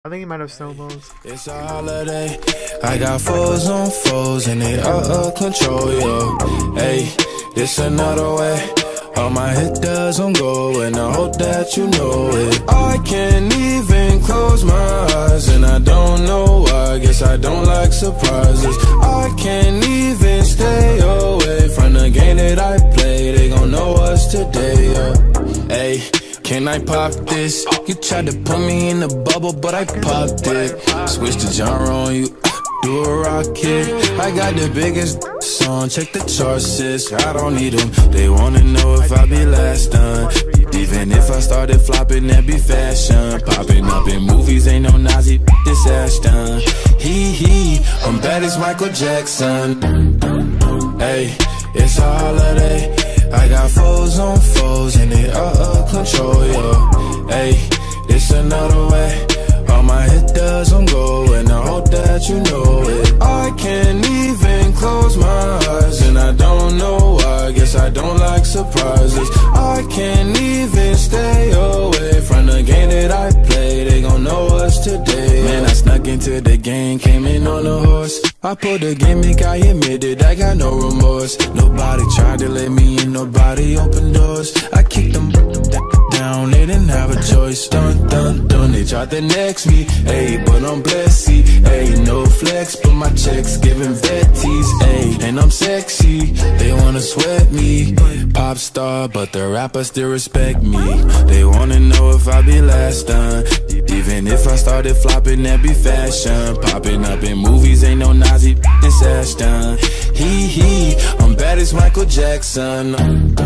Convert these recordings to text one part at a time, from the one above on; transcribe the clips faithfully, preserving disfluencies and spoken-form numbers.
I think he might have snowballs. It's a holiday. I got foes on foes and they out of control, yo. Hey, this another way. All my hit doesn't go, and I hope that you know it. I can't even close my eyes, and I don't know why. Guess I don't like surprises. I can't even stay away from the game that I play. They gon' know us today, yeah. Hey, can I pop this? You tried to put me in the bubble, but I popped it. Switch the genre on you, do a rocket. I got the biggest song, check the charts, sis. I don't need them, they wanna know if I be last done. Even if I started flopping, that be fashion. Popping up in movies, ain't no Nazi, this ass done. Hee hee, I'm bad as Michael Jackson. Hey, it's a holiday. I got foes on foes and they out of control, yo. Hey, it's another way. All my hit doesn't go, and I hope that you know it. I can't even close my eyes, and I don't know why. Guess I don't like surprises. I can't even stay away from the game that I play. They gon' know us today. Man, I snuck into the game, came in on a horse. I pulled the gimmick, I admitted I got no remorse. Nobody tried to let me in, nobody opened doors. I kicked them down, they didn't have a choice. Dun, dun, dun, they tried to next me. Ayy, but I'm blessed, see. Ayy, no flex, but my checks giving vetties. Ayy, and I'm sexy, they wanna sweat me. Pop star, but the rappers still respect me. They wanna know if I be last done. Even if I started flopping, that be fashion. Popping up in movies, ain't no Nazi, this ass done. Hee hee, I'm bad as Michael Jackson.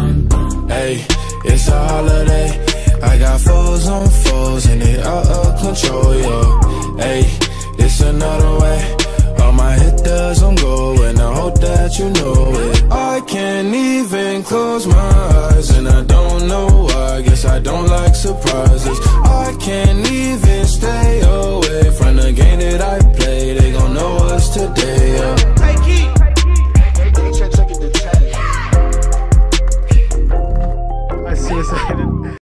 Hey, it's a holiday. I got foes on foes and they out of control, yo. Hey, it's another way. All my hit doesn't go, and I hope that you know it. I can't even close my eyes, and I don't know why. Guess I don't like surprises. I can't even